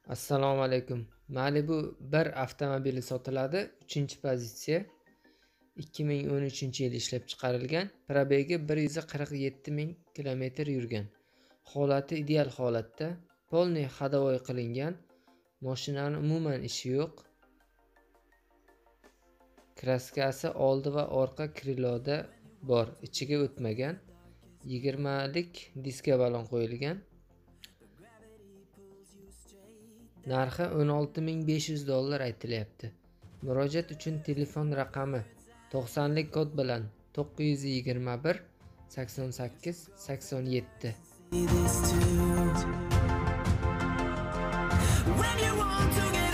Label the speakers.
Speaker 1: Assalomu alaykum. Malibu 1 avtomobili sotiladi. 3-pozitsiya. 2013-yil ishlab chiqarilgan. Probegi 147 ming kilometr yurgan. Holati ideal holatda. Polniy hadovoy qilingan. Mashinaning umuman ishi yo'q. Kraskasi oldi va orqa kriloda bor. Ichiga o'tmagan. 20 lik diska balon qo'yilgan. Narxi $16.500 aytilyapti. Murojaat uchun telefon raqami 90 lik kod bilan 921 88 87.